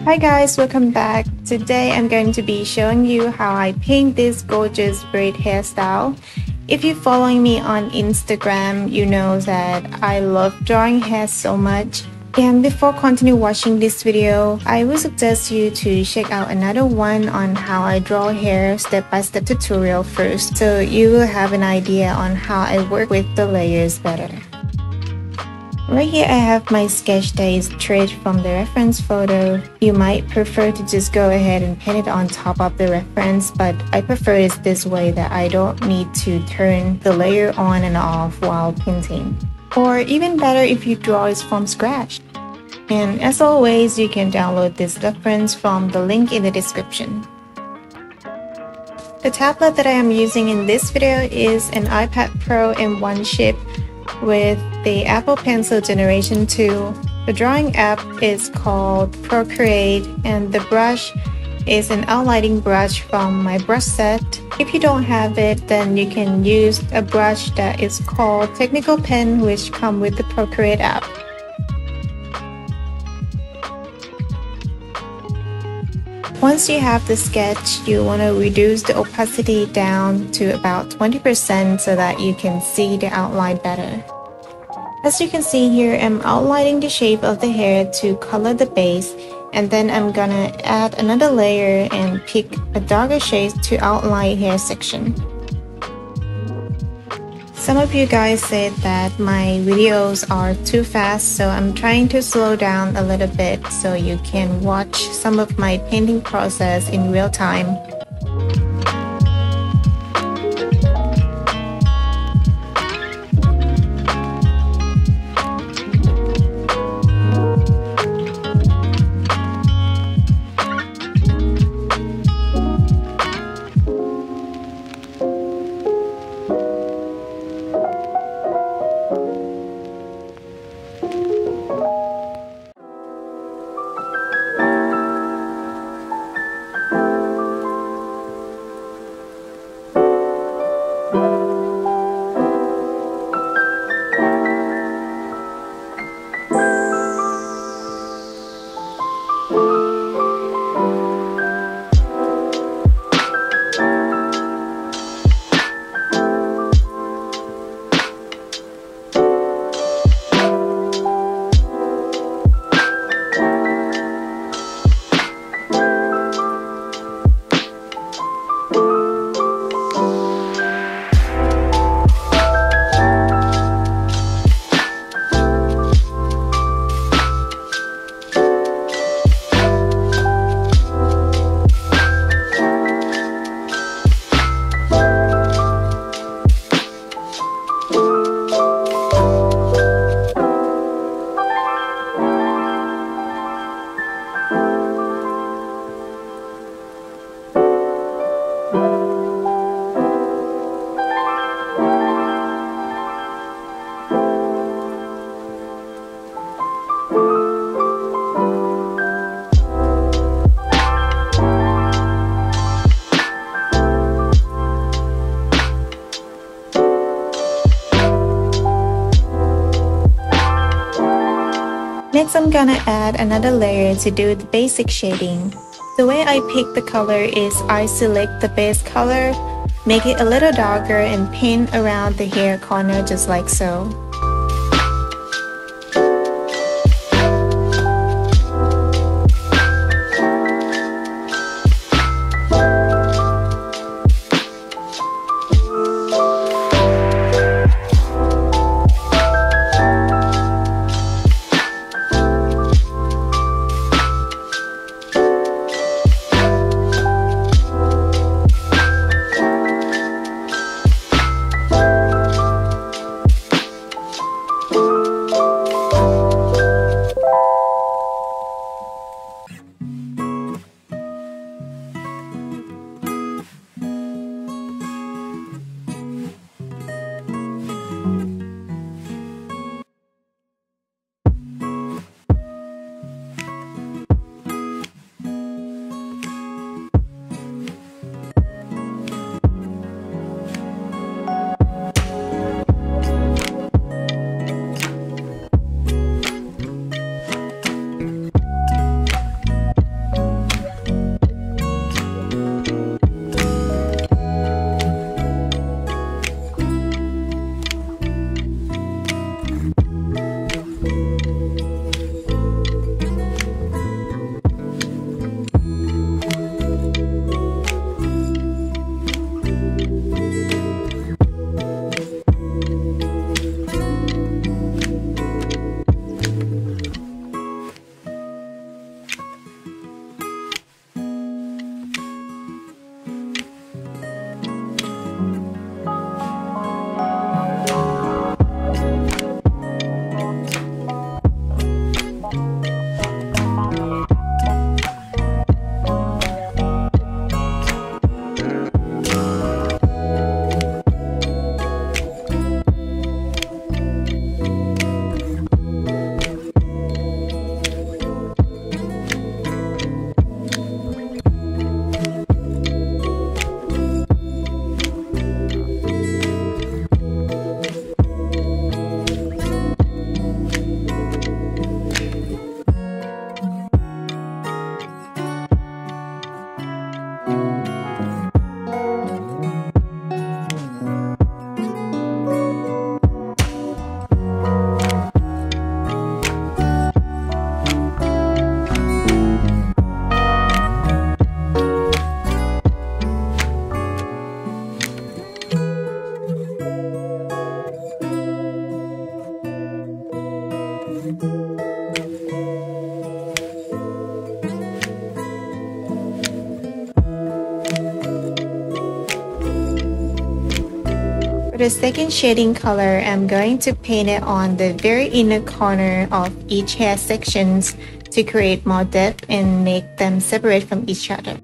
Hi guys, welcome back. Today I'm going to be showing you how I paint this gorgeous braid hairstyle. If you're following me on Instagram, you know that I love drawing hair so much. And before continue watching this video, I would suggest you to check out another one on how I draw hair step-by-step tutorial first, so you will have an idea on how I work with the layers better. Right here I have my sketch that is straight from the reference photo. You might prefer to just go ahead and paint it on top of the reference, but I prefer it this way that I don't need to turn the layer on and off while painting. Or even better if you draw it from scratch. And as always, you can download this reference from the link in the description. The tablet that I am using in this video is an iPad Pro M1 chip with the Apple Pencil Generation 2. The drawing app is called Procreate, and the brush is an outlining brush from my brush set. If you don't have it, then you can use a brush that is called Technical Pen, which comes with the Procreate app. Once you have the sketch, you want to reduce the opacity down to about 20% so that you can see the outline better. As you can see here, I'm outlining the shape of the hair to color the base, and then I'm gonna add another layer and pick a darker shade to outline hair section. Some of you guys said that my videos are too fast, so I'm trying to slow down a little bit so you can watch some of my painting process in real time. Next, I'm gonna add another layer to do the basic shading. The way I pick the color is I select the base color, make it a little darker, and paint around the hair corner just like so. For the second shading color, I'm going to paint it on the very inner corner of each hair sections to create more depth and make them separate from each other.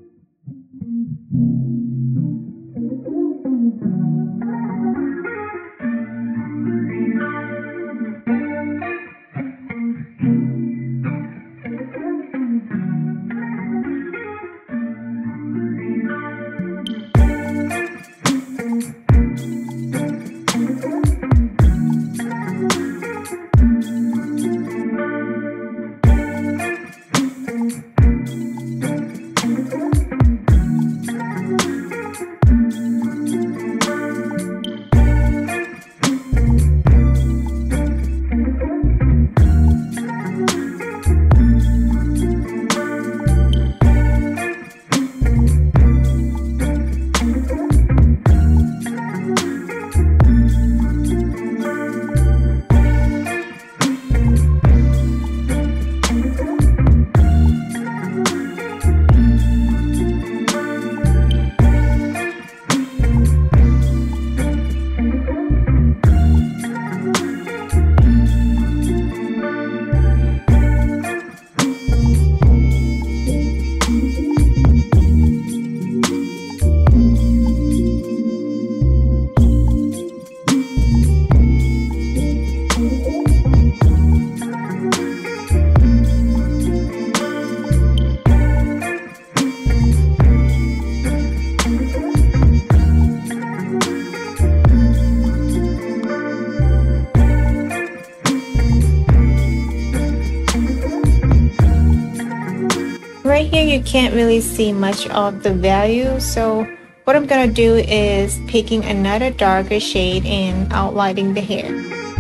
Right here you can't really see much of the value, so what I'm gonna do is picking another darker shade and outlining the hair.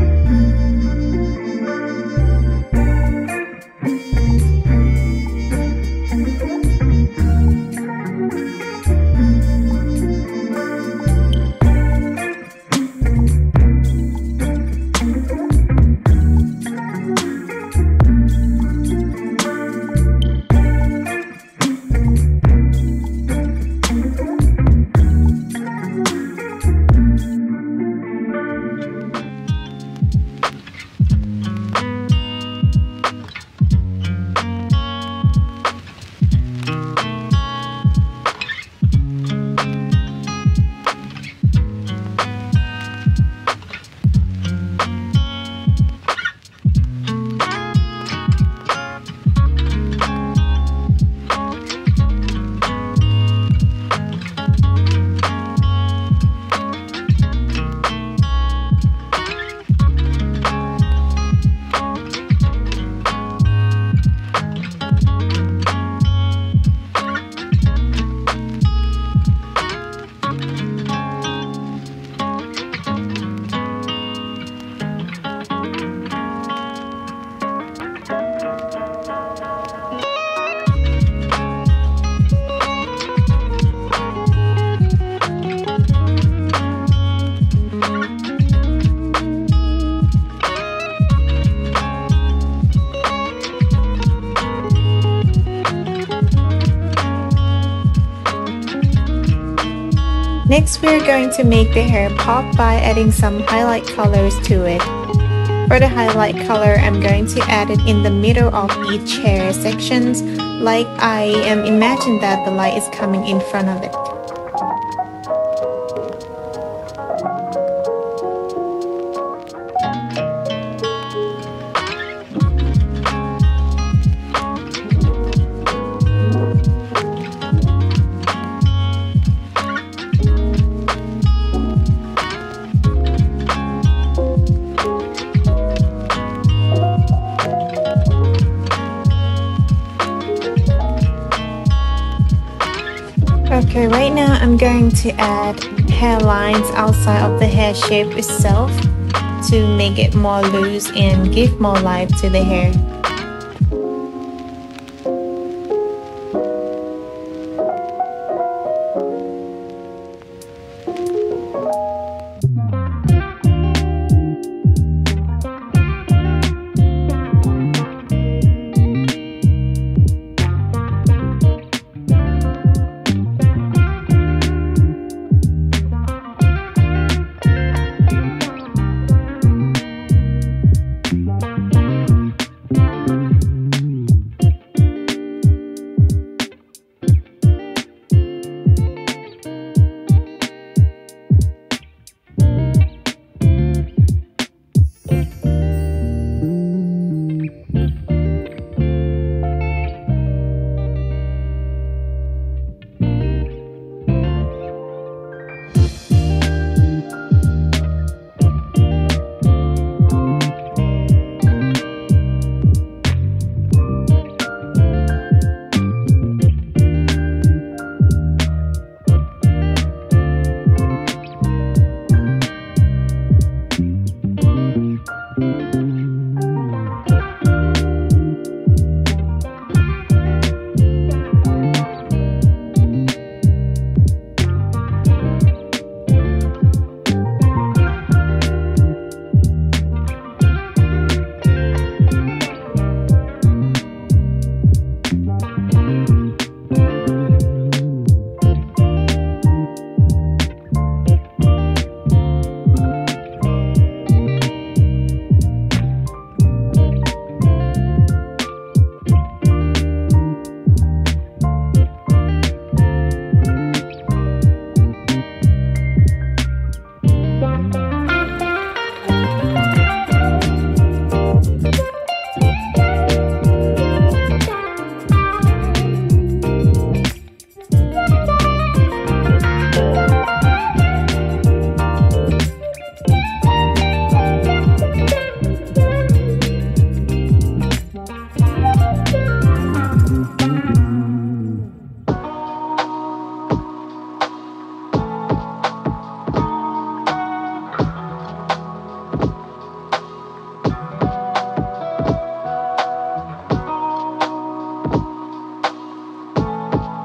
Next, we're going to make the hair pop by adding some highlight colors to it. For the highlight color, I'm going to add it in the middle of each hair sections, like I am imagining that the light is coming in front of it. Okay, right now I'm going to add hair lines outside of the hair shape itself to make it more loose and give more life to the hair.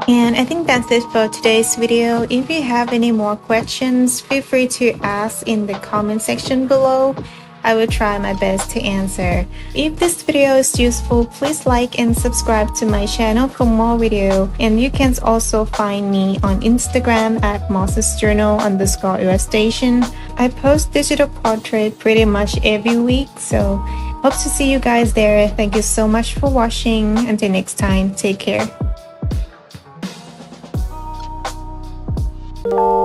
And I think that's it for today's video. If you have any more questions, feel free to ask in the comment section below. I will try my best to answer. If this video is useful, please like and subscribe to my channel for more video. And you can also find me on Instagram at mosesjournal_illustration. I post digital portrait pretty much every week, so hope to see you guys there. Thank you so much for watching. Until next time, take care.